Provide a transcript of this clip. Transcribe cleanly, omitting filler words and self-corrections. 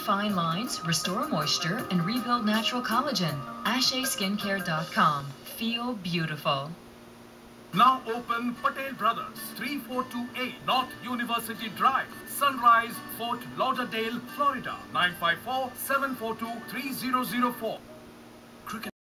fine lines, restore moisture, and rebuild natural collagen. AshaySkincare.com. Feel beautiful. Now open Patel Brothers, 3428 North University Drive, Sunrise, Fort Lauderdale, Florida, 954-742-3004.